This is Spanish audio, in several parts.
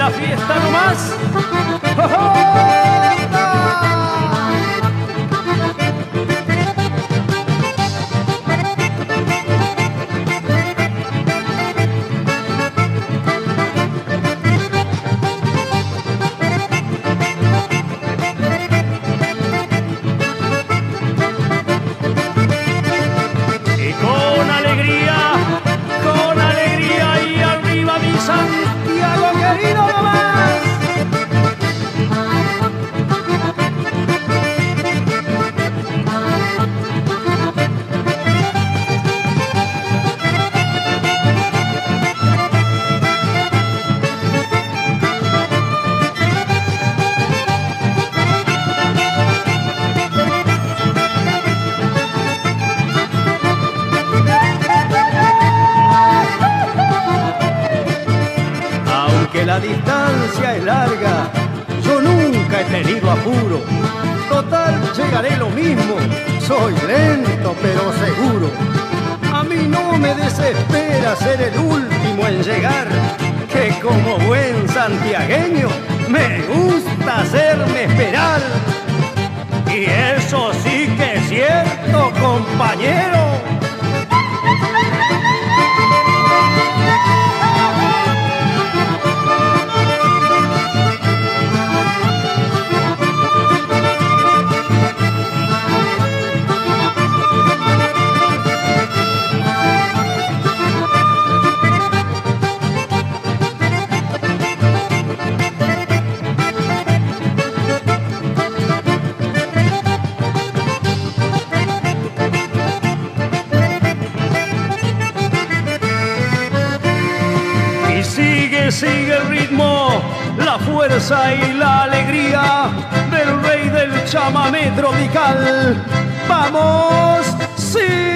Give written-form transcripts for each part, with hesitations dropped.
la fiesta nomás. ¡Oh, oh! Santiago querido nomás. Que la distancia es larga, yo nunca he tenido apuro. Total, llegaré lo mismo, soy lento pero seguro. A mí no me desespera ser el último en llegar, que como buen santiagueño me gusta hacerme esperar. Y eso sí que es cierto, compañero. Sigue el ritmo, la fuerza y la alegría del rey del chamamé tropical. ¡Vamos! ¡Sí!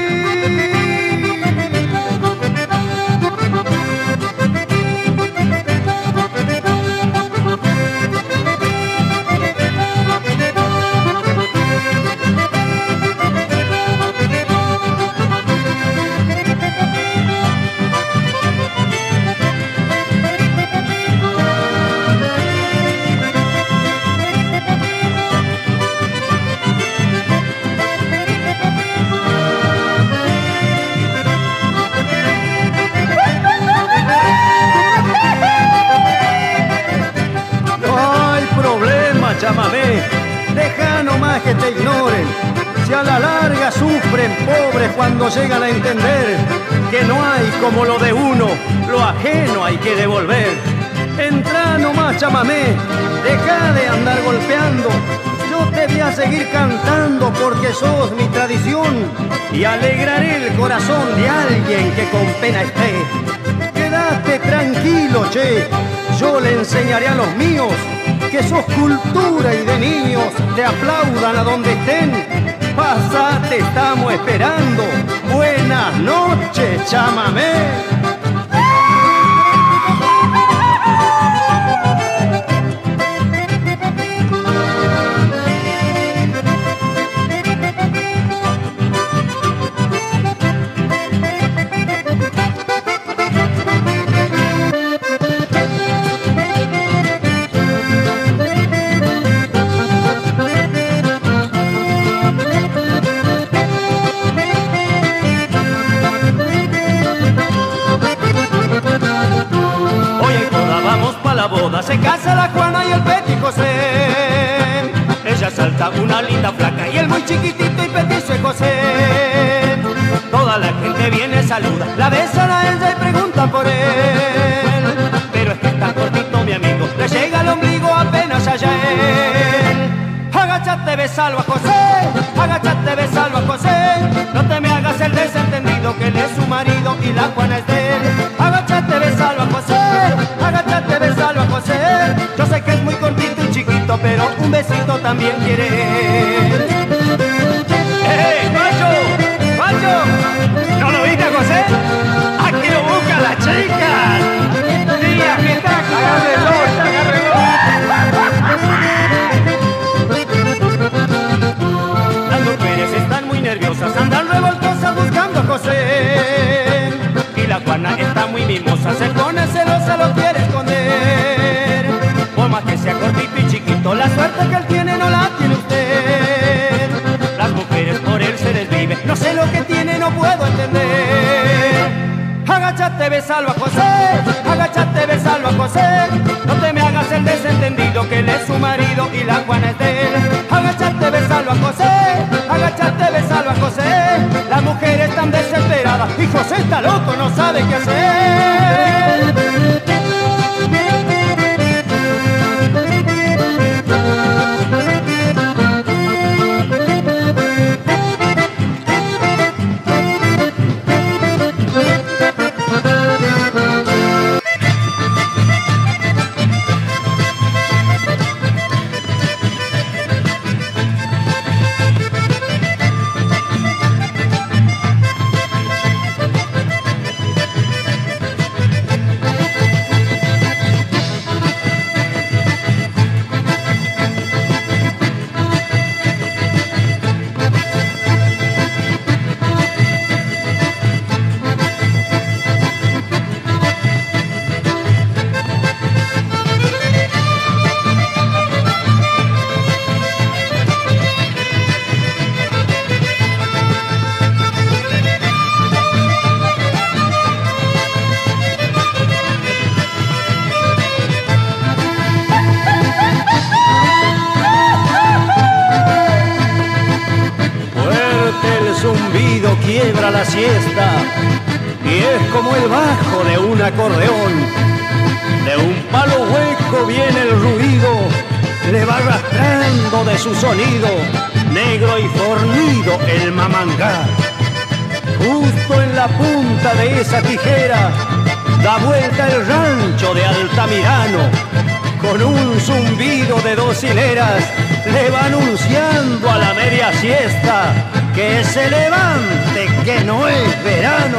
Chamamé, deja nomás que te ignoren. Si a la larga sufren pobres cuando llegan a entender que no hay como lo de uno, lo ajeno hay que devolver. Entra nomás, chamamé, deja de andar golpeando. Yo te voy a seguir cantando porque sos mi tradición y alegraré el corazón de alguien que con pena esté. Quédate tranquilo, che, yo le enseñaré a los míos que sos cultura y de niños te aplaudan a donde estén. Pasate, estamos esperando. Buenas noches, chamamé. Se casa la Juana y el Petit José. Ella salta una linda flaca y el muy chiquitito y petizo es José. Toda la gente viene, saluda, la besan a ella y preguntan por él. Pero es que está cortito mi amigo, le llega al ombligo apenas allá él. Agáchate, besalo a José, agáchate, besalo a José. No te me hagas el desentendido que él es su marido y la Juana es de él. Agáchate, besalo a José, agáchate, besalo a José. Yo sé que es muy cortito y chiquito, pero un besito también quiere él. ¡Hey, Pacho! ¡Pacho! ¿No lo viste a José? ¡Aquí lo buscan las chicas! ¡Sí, aquí está! ¡Agárrenlo, agárrenlo! Las mujeres están muy nerviosas, andan revoltosas buscando a José. Y la Juana está muy mimosa, se pone celosa, lo quiere esconder. la tiene usted. Las mujeres por él se desviven, no sé lo que tiene, no puedo entender. Agáchate, besalo a José, agáchate, besalo a José. No te me hagas el desentendido, que él es su marido y la Juana es de él. Agáchate, besalo a José, agáchate, besalo a José. Las mujeres están desesperadas y José está loco, no sabe qué hacer. Zumbido quiebra la siesta y es como el bajo de un acordeón. De un palo hueco viene el ruido, le va arrastrando de su sonido, negro y fornido el mamangá. Justo en la punta de esa tijera da vuelta el rancho de Altamirano. Con un zumbido de 2 hileras le va anunciando a la media siesta que se levante, que no es verano.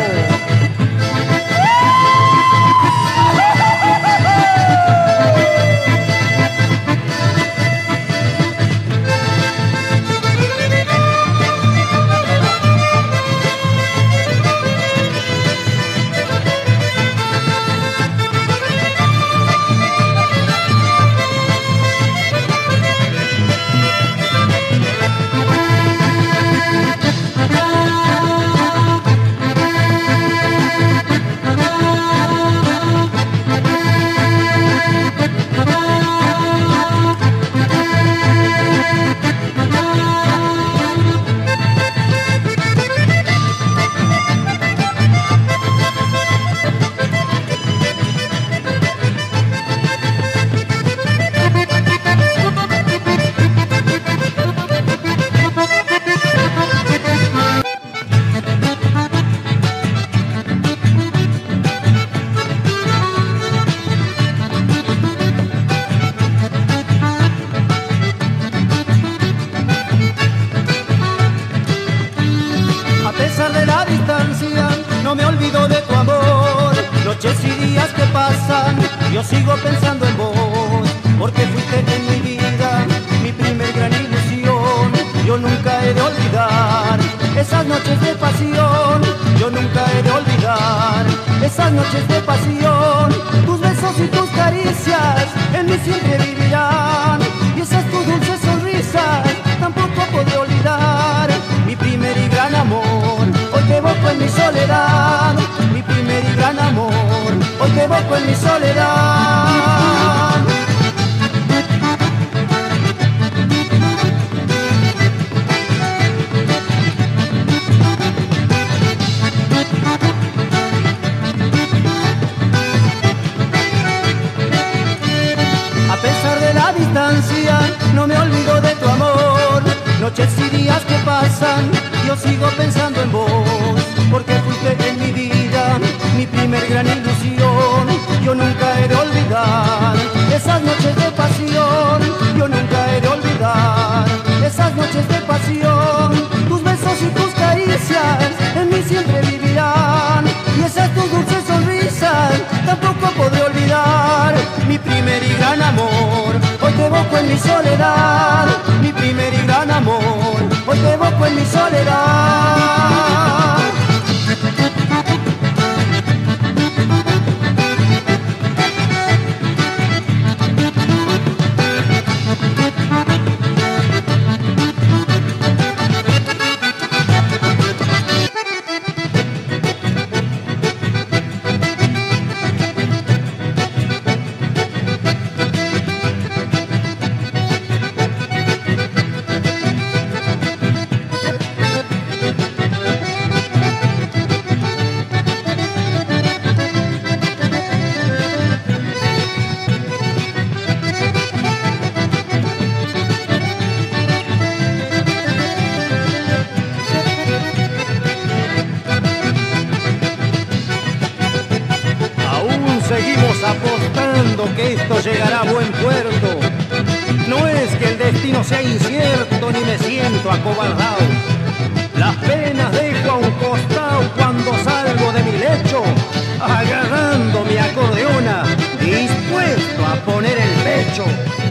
No me olvido de tu amor, noches y días que pasan, yo sigo pensando en vos, porque fuiste en mi vida, mi primer gran ilusión. Yo nunca he de olvidar esas noches de pasión, yo nunca he de olvidar esas noches de pasión. Tus besos y tus caricias en mí siempre vivirán, y esas tus dulces sonrisas tampoco podré olvidar. Mi primer y gran amor, hoy te evoco en mi soledad. Mi primer y gran amor, hoy te evoco en mi soledad. A pesar de la distancia, no me olvido de tu amor. Noches y días que pasan, yo sigo pensando en vos, porque fuiste en mi vida, mi primer gran ilusión. Yo nunca he de olvidar esas noches de pasión, yo nunca he de olvidar esas noches de pasión. Tus besos y tus caricias en mí siempre vivirán, y esas tus dulces sonrisas tampoco podré olvidar. Mi primer y gran amor, hoy te evoco en mi soledad. Mi primer y gran amor, hoy te evoco en mi soledad. llegará a buen puerto. No es que el destino sea incierto ni me siento acobardado. Las penas dejo a un costado cuando salgo de mi lecho, agarrando mi acordeona, dispuesto a poner el pecho.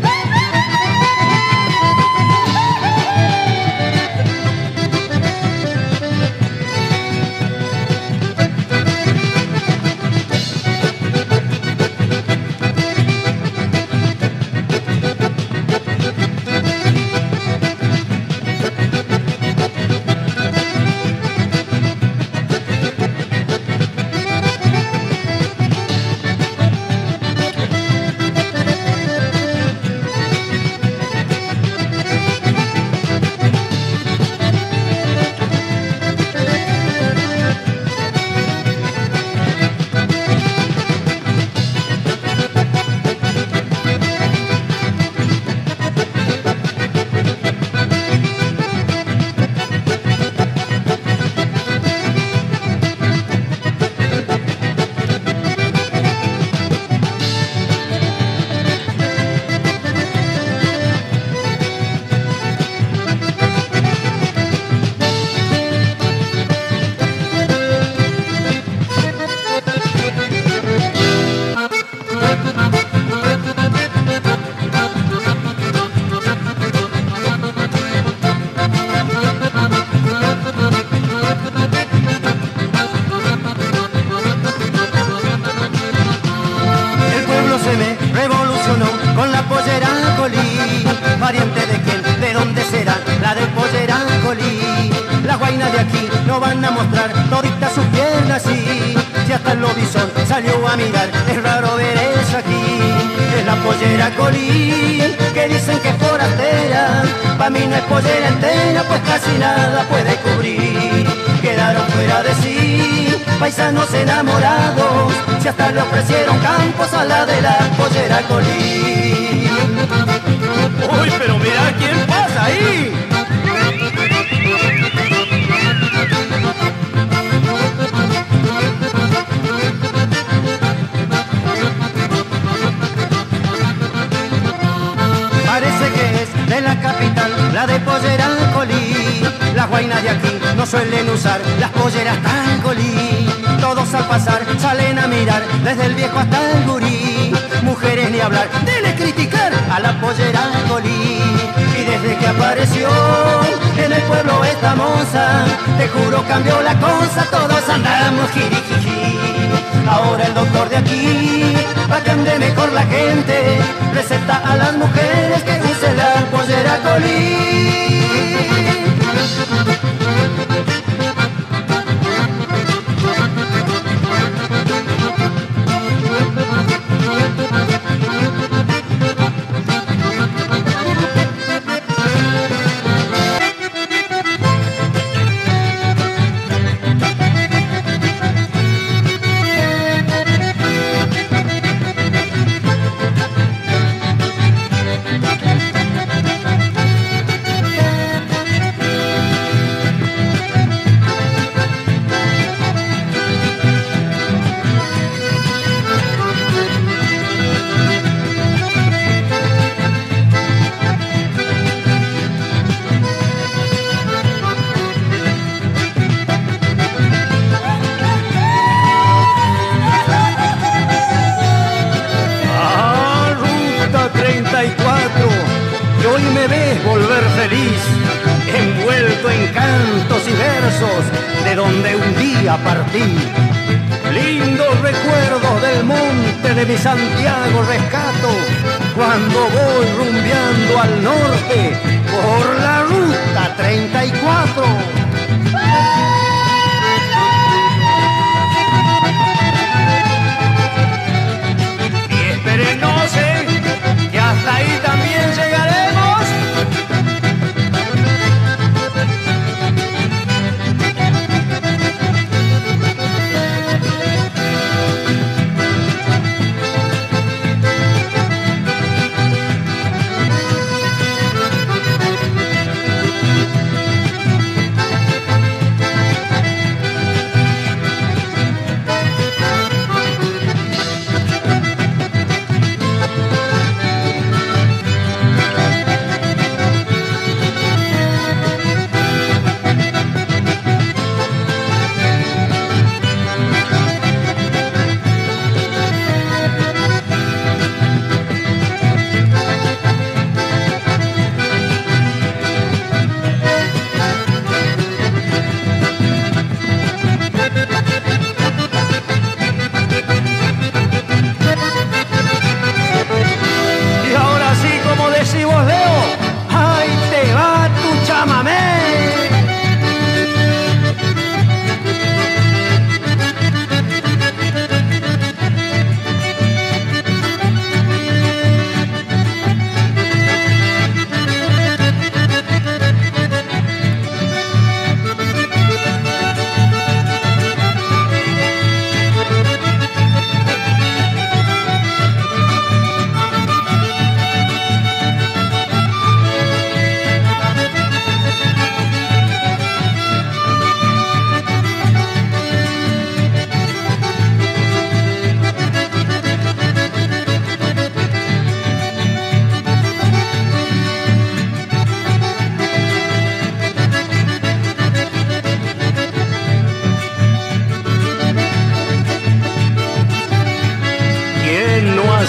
Pariente de quién, de dónde será, la del Polleracolí. Las guainas de aquí no van a mostrar toditas sus piernas así. Si hasta el lobizón salió a mirar, es raro ver eso aquí. Es la Polleracolí, que dicen que es forastera. Pa' mí no es pollera entera, pues casi nada puede cubrir. Quedaron fuera de sí, paisanos enamorados, si hasta le ofrecieron campos a la de la Polleracolí. Uy, pero mira quién pasa ahí. Parece que es de la capital, la de Polleracolí. Las guainas de aquí no suelen usar las polleras tan colí. Todos al pasar salen a mirar, desde el viejo hasta el gurí. Mujeres ni hablar, dele criticar a la Polleracolí. Y desde que apareció en el pueblo esta moza, te juro cambió la cosa, todos andamos jirijiji. Ahora el doctor de aquí, pa' que ande mejor la gente, receta a las mujeres que use la Polleracolí. Y hoy me ves volver feliz, envuelto en cantos y versos de donde un día partí. Lindos recuerdos del monte de mi Santiago rescato, cuando voy rumbeando al norte por la ruta 34. No sé, que hasta ahí también llegaremos.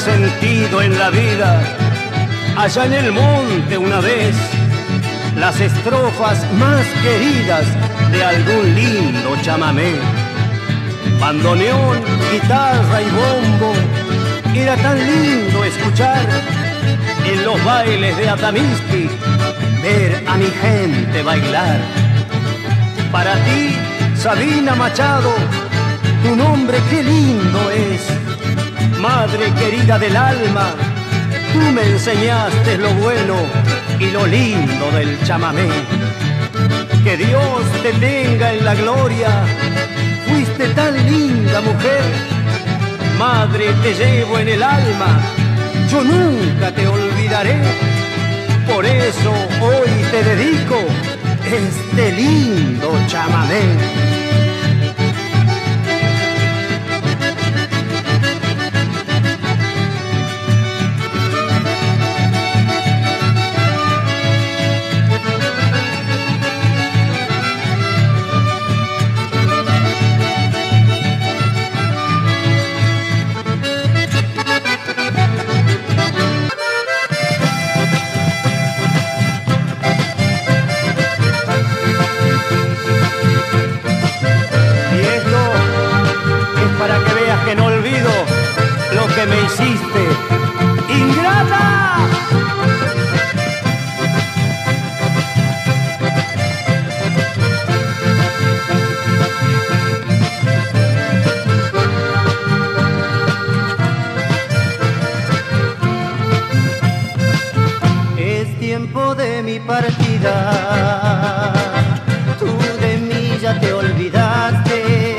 sentido en la vida. Allá en el monte una vez, las estrofas más queridas de algún lindo chamamé. Bandoneón, guitarra y bombo, era tan lindo escuchar en los bailes de Atamisqui, ver a mi gente bailar. Para ti, Sabina Machado, tu nombre qué lindo es. Madre querida del alma, tú me enseñaste lo bueno y lo lindo del chamamé. Que Dios te tenga en la gloria, fuiste tan linda mujer. Madre, te llevo en el alma, yo nunca te olvidaré. Por eso hoy te dedico este lindo chamamé. Que no olvido lo que me hiciste, ingrata. Es tiempo de mi partida, tú de mí ya te olvidaste.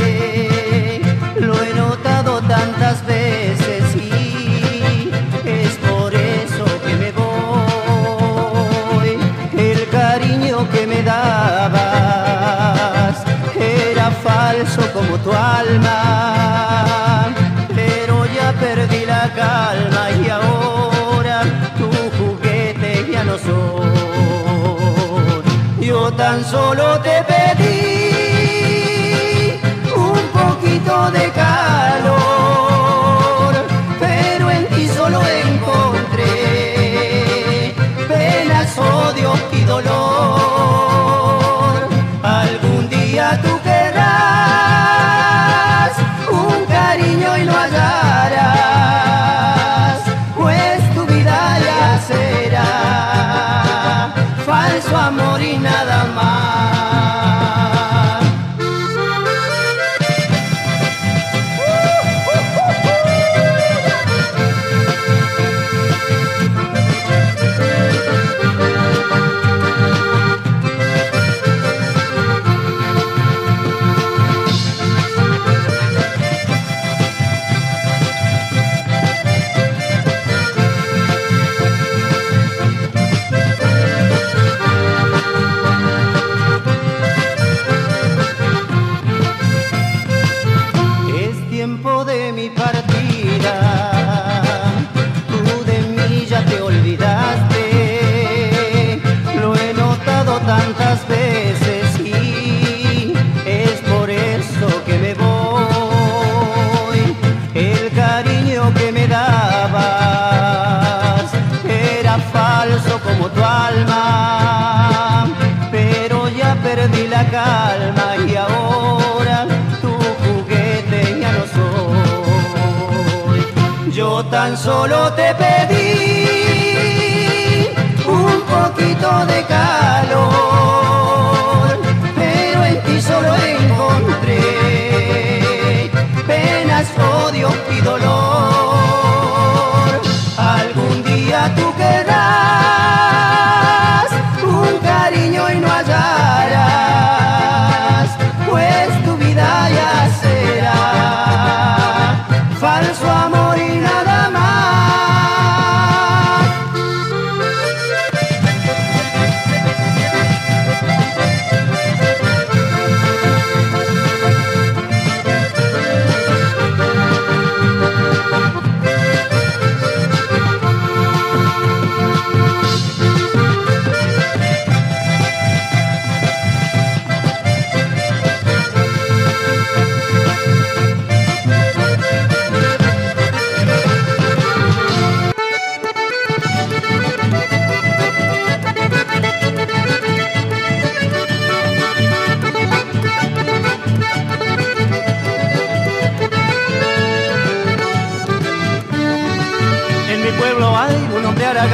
Tantas veces y es por eso que me voy. El cariño que me dabas era falso como tu alma, pero ya perdí la calma y ahora tu juguete ya no soy. Yo tan solo te pedí un poquito de calor, pero en ti solo encontré penas, odio y dolor. Algún día tú querrás un cariño y no hallarás, pues tu vida ya será falso amor y nada más. Tantas veces y es por eso que me voy. El cariño que me dabas era falso como tu alma, pero ya perdí la calma y ahora tu juguete ya no soy. Yo tan solo te pedí un poquito de calor, pero en ti solo encontré penas, odio y dolor. Algún día tú querrás un cariño y no hallarás, pues tu vida ya será falso amor y nada más.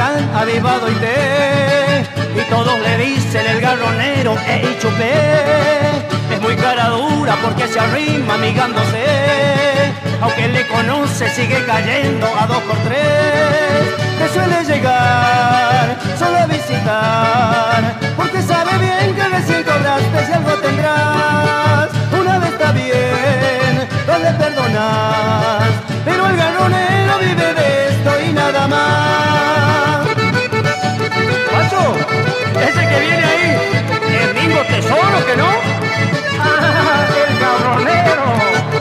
gran avivado y té, y todos le dicen el garronero y chupé. Es muy cara dura porque se arrima amigándose, aunque le conoce sigue cayendo a 2 por 3. Te suele llegar solo a visitar, porque sabe bien que recién cobraste y algo tendrás. Una vez está bien, no le perdonas, pero el garronero vive de esto y nada más. Pacho, ese que viene ahí, ¿el mismo tesoro que no? ¡Ah, el garronero!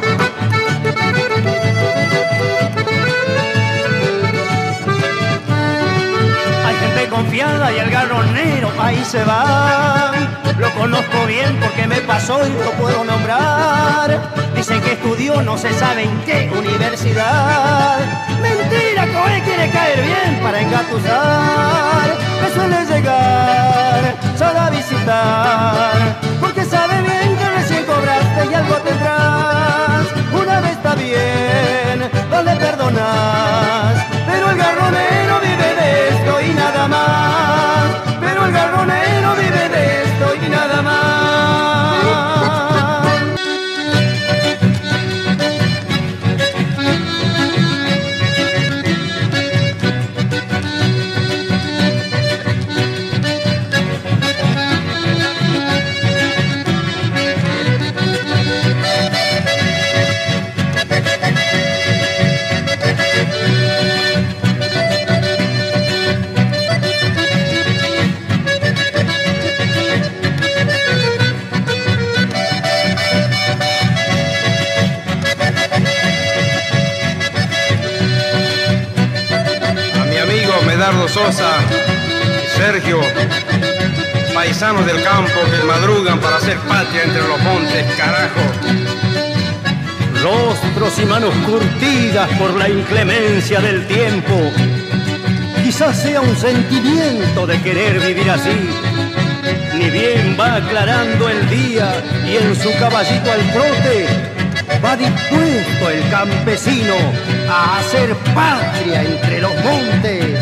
Hay gente confiada y el garronero ahí se va. Lo conozco bien porque me pasó y lo puedo nombrar. Dicen que estudió no se sabe en qué universidad. Mentira, Coé quiere caer bien para engatusar. Me suele llegar solo a visitar, porque sabe bien que recién cobraste y algo tendrás. Una vez está bien, no le perdonas, pero el garronero vive de esto y nada más. Pero el garronero vive de esto y nada más. Sosa, Sergio, paisanos del campo que madrugan para hacer patria entre los montes, carajo. Rostros y manos curtidas por la inclemencia del tiempo. Quizás sea un sentimiento de querer vivir así. Ni bien va aclarando el día y en su caballito al trote va dispuesto el campesino a hacer patria entre los montes.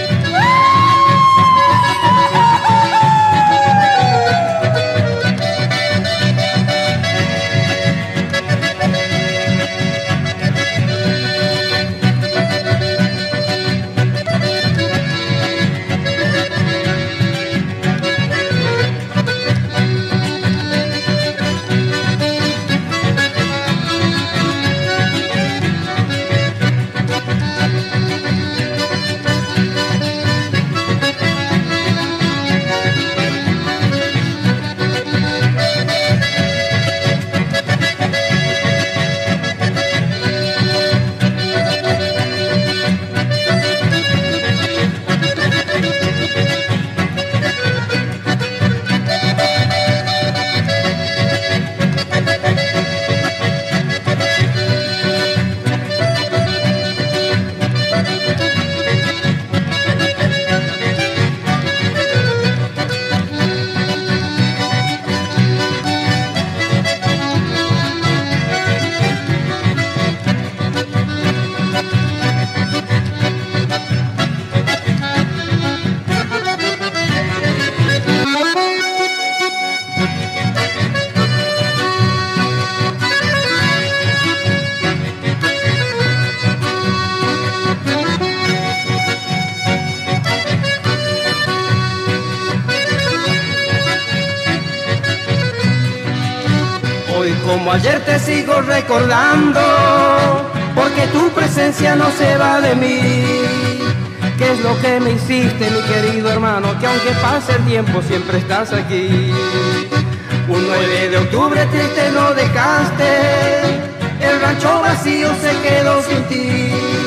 Como ayer te sigo recordando, porque tu presencia no se va de mí. ¿Qué es lo que me hiciste, mi querido hermano? Que aunque pase el tiempo siempre estás aquí. Un 9 de octubre triste lo dejaste, el rancho vacío se quedó sin ti.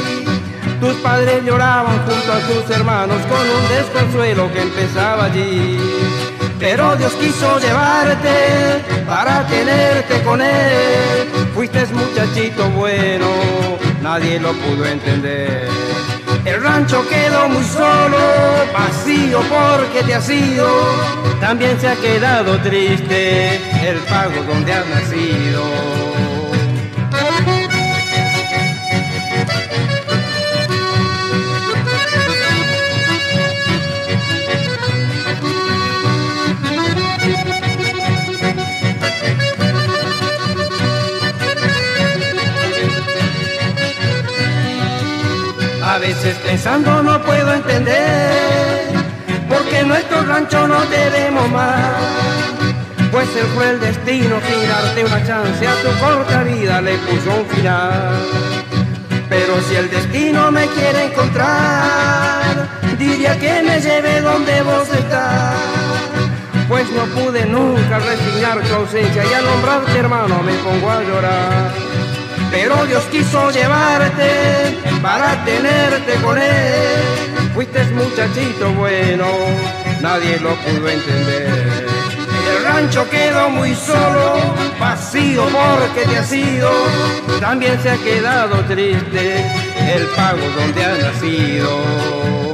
Tus padres lloraban junto a tus hermanos con un desconsuelo que empezaba allí. Pero Dios quiso llevarte para tenerte con Él. Fuiste muchachito bueno, nadie lo pudo entender. El rancho quedó muy solo, vacío porque te has ido. También se ha quedado triste el pago donde has nacido. veces pensando no puedo entender por qué en nuestro rancho no tenemos más. Pues el cruel destino, sin darte una chance, a tu corta vida le puso un final. Pero si el destino me quiere encontrar, diría que me lleve donde vos estás. Pues no pude nunca resignar tu ausencia y al nombrarte hermano me pongo a llorar. Pero Dios quiso llevarte para tenerte con él. Fuiste muchachito bueno, nadie lo pudo entender. El rancho quedó muy solo, vacío porque te has ido. También se ha quedado triste el pago donde has nacido.